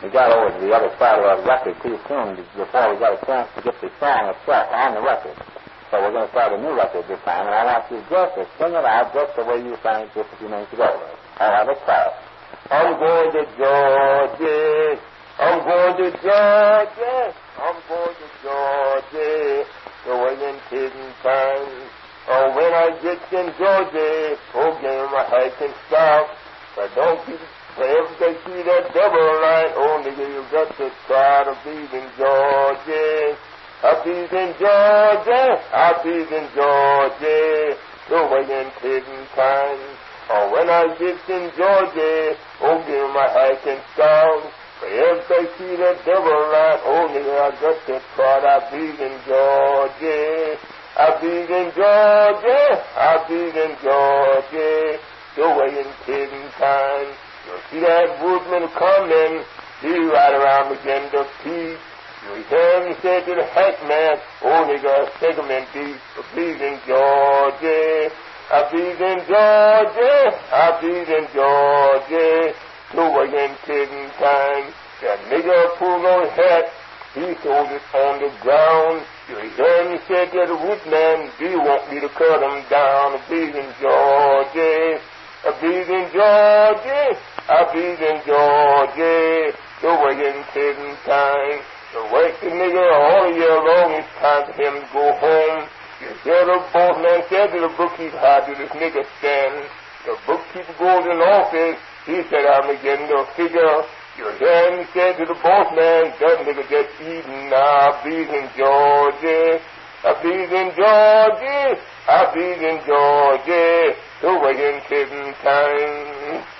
We got over to the other side of our record too soon before we got a chance to get the song itself on the record. So we're going to start a new record this time, and I want you just to sing it out just the way you sang it just a few minutes ago. I'll have it quiet. I'm going to Georgia. I'm going to Georgia. I'm going to Georgia. Going in hidden time. Oh, when I get in Georgia, oh, game my head can stop. But don't keep whenever they see that double line, oh, nigga, you got to try to be in Georgia. I'll be in Georgia. I'll be in Georgia. Going in hidden time. Oh, when I get in Georgia, oh, give my head can stop. But if they see that double line, oh, nigga, I got to try to be in Georgia. I'll be in Georgia. I'll be in Georgia. Going in hidden time. You see that woodman coming. He right around begin to peep. You hear him say to the hackman, oh, nigga, take him in deep. Please in Georgia. I please in Georgia. I please in Georgia. Going in hidden time. That nigga pulled on his hat. He sold it on the ground. You hear him say to the woodman, do you want me to cut him down? Please in Georgia. I breathe in Georgia, I breathe in Georgia, the waiting hidden time. The wait the nigga all year long, it's time for him to go home. You hear the boatman said to the bookkeeper, how did this nigga stand? The bookkeeper goes in office, he said, I'm getting the figure. You hear him say to the boatman, that nigga just eating, I breathe in Georgia, I breathe in Georgia, I breathe in Georgia. The waiting hidden time.